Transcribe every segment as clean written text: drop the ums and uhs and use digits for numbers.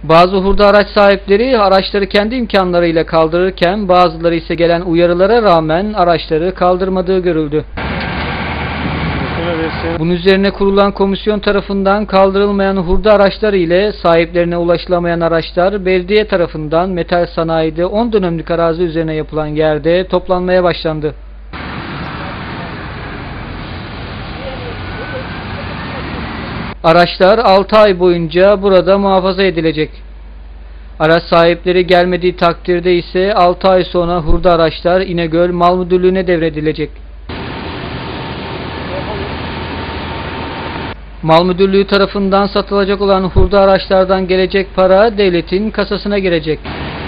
Bazı hurda araç sahipleri araçları kendi imkanlarıyla kaldırırken bazıları ise gelen uyarılara rağmen araçları kaldırmadığı görüldü. Bunun üzerine kurulan komisyon tarafından kaldırılmayan hurda araçları ile sahiplerine ulaşılamayan araçlar belediye tarafından metal sanayide 10 dönümlük arazi üzerine yapılan yerde toplanmaya başlandı. Araçlar 6 ay boyunca burada muhafaza edilecek. Araç sahipleri gelmediği takdirde ise 6 ay sonra hurda araçlar İnegöl Mal Müdürlüğü'ne devredilecek. Mal Müdürlüğü tarafından satılacak olan hurda araçlardan gelecek para devletin kasasına girecek.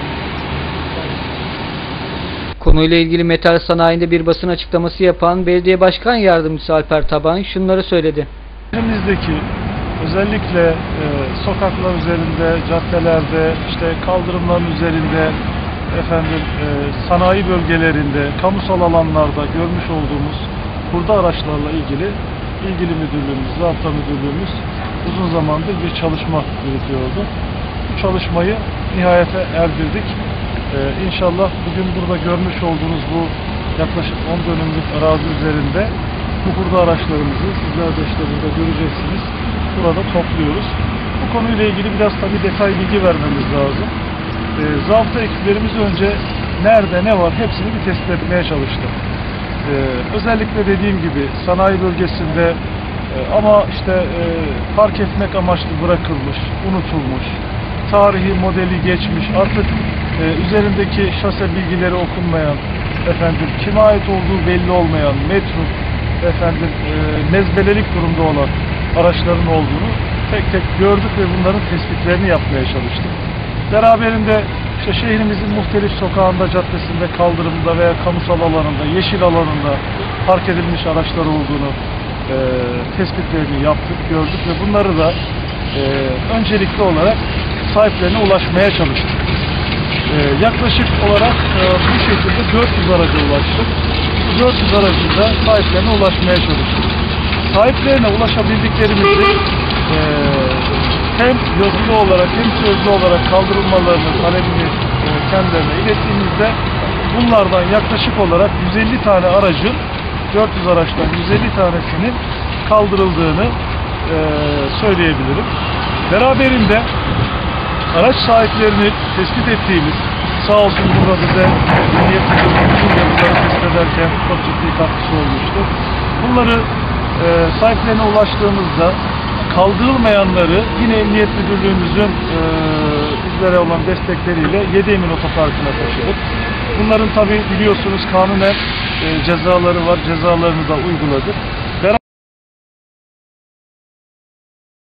Konuyla ilgili metal sanayinde bir basın açıklaması yapan Belediye Başkan Yardımcısı Alper Taban şunları söyledi. Elimizdeki özellikle sokaklar üzerinde, caddelerde, işte kaldırımların üzerinde, sanayi bölgelerinde, kamusal alanlarda görmüş olduğumuz hurda araçlarla ilgili müdürlüğümüz, zabıta müdürlüğümüz uzun zamandır bir çalışma yürütüyordu. Bu çalışmayı nihayete erdirdik. İnşallah bugün burada görmüş olduğunuz bu yaklaşık 10 dönümlük arazi üzerinde bu hurda araçlarımızı sizler de işte burada göreceksiniz. Burada topluyoruz. Bu konuyla ilgili biraz tabii detay bilgi vermemiz lazım. Zabıta ekiplerimiz önce nerede ne var hepsini bir tespit etmeye çalıştı. Özellikle dediğim gibi sanayi bölgesinde ama işte park etmek amaçlı bırakılmış, unutulmuş, tarihi modeli geçmiş, artık üzerindeki şase bilgileri okunmayan, kime ait olduğu belli olmayan, metruk, mezbelelik durumda olan araçların olduğunu tek tek gördük ve bunların tespitlerini yapmaya çalıştık. Beraberinde işte şehrimizin muhtelif sokağında, caddesinde, kaldırımda veya kamusal alanında, yeşil alanında park edilmiş araçlar olduğunu tespitlerini yaptık, gördük ve bunları da öncelikli olarak sahiplerine ulaşmaya çalıştık. Yaklaşık olarak bu şekilde 400 araca ulaştık. Bu 400 aracın da sahiplerine ulaşmaya çalıştık. Sahiplerine ulaşabildiklerimizi hem yazılı olarak hem sözlü olarak kaldırılmalarını talebini kendilerine ilettiğimizde bunlardan yaklaşık olarak 150 tane aracın 400 araçtan 150 tanesinin kaldırıldığını söyleyebilirim. Beraberinde araç sahiplerini tespit ettiğimiz, sağ olsun burada bize Emniyet Müdürlüğümüzün de bunları tespit ederken çok ciddi katkısı olmuştu. Bunları sahiplerine ulaştığımızda kaldırılmayanları yine Emniyet Müdürlüğümüzün bizlere olan destekleriyle Yediemin Otoparkı'na taşıdık. Bunların tabi biliyorsunuz kanunen cezaları var, cezalarını da uyguladık.